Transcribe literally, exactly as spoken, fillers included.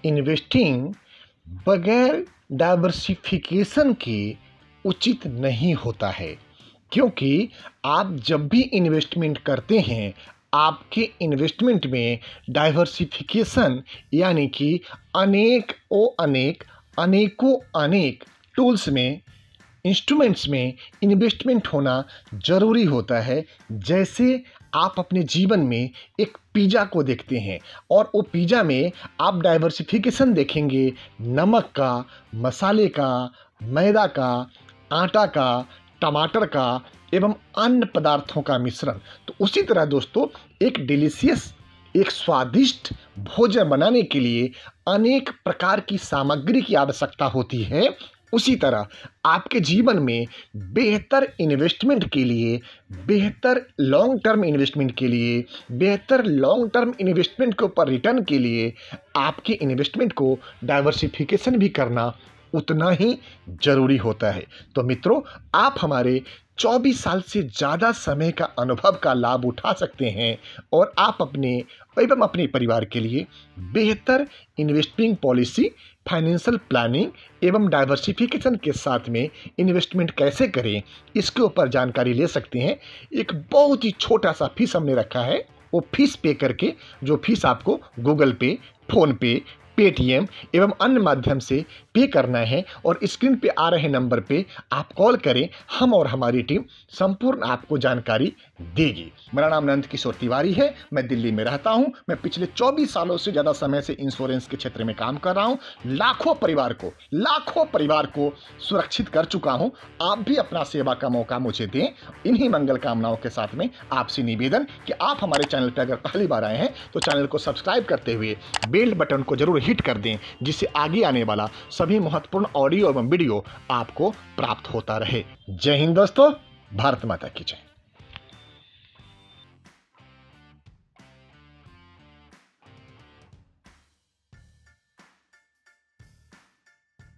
Investing बगैर diversification के उचित नहीं होता है, क्योंकि आप जब भी इन्वेस्टमेंट करते हैं आपके इन्वेस्टमेंट में डाइवर्सिफिकेशन यानी कि अनेक ओ अनेक अनेकों अनेक टूल्स में, इंस्ट्रूमेंट्स में इन्वेस्टमेंट होना ज़रूरी होता है। जैसे आप अपने जीवन में एक पिज़्ज़ा को देखते हैं और वो पिज़्ज़ा में आप डाइवर्सिफिकेशन देखेंगे, नमक का, मसाले का, मैदा का, आटा का, टमाटर का एवं अन्य पदार्थों का मिश्रण। तो उसी तरह दोस्तों एक डिलीशियस, एक स्वादिष्ट भोजन बनाने के लिए अनेक प्रकार की सामग्री की आवश्यकता होती है। उसी तरह आपके जीवन में बेहतर इन्वेस्टमेंट के लिए, बेहतर लॉन्ग टर्म इन्वेस्टमेंट के लिए, बेहतर लॉन्ग टर्म इन्वेस्टमेंट के ऊपर रिटर्न के लिए आपके इन्वेस्टमेंट को डाइवर्सिफिकेशन भी करना उतना ही ज़रूरी होता है। तो मित्रों, आप हमारे चौबीस साल से ज़्यादा समय का अनुभव का लाभ उठा सकते हैं और आप अपने एवं अपने परिवार के लिए बेहतर इन्वेस्टिंग पॉलिसी, फाइनेंशियल प्लानिंग एवं डाइवर्सिफिकेशन के साथ में इन्वेस्टमेंट कैसे करें, इसके ऊपर जानकारी ले सकते हैं। एक बहुत ही छोटा सा फीस हमने रखा है, वो फीस पे करके, जो फीस आपको गूगल पे, फ़ोन पे, पेटीएम एवं अन्य माध्यम से पे करना है और स्क्रीन पे आ रहे नंबर पे आप कॉल करें, हम और हमारी टीम संपूर्ण आपको जानकारी देगी। मेरा नाम नंद किशोर तिवारी है, मैं दिल्ली में रहता हूं। मैं पिछले चौबीस सालों से ज़्यादा समय से इंश्योरेंस के क्षेत्र में काम कर रहा हूं। लाखों परिवार को लाखों परिवार को सुरक्षित कर चुका हूं। आप भी अपना सेवा का मौका मुझे दें। इन्हीं मंगल कामनाओं के साथ में आपसे निवेदन कि आप हमारे चैनल पर अगर पहली बार आए हैं तो चैनल को सब्सक्राइब करते हुए बेल बटन को जरूर हिट कर दें, जिससे आगे आने वाला सभी महत्वपूर्ण ऑडियो एवं वीडियो आपको प्राप्त होता रहे। जय हिंद दोस्तों, भारत माता की जय।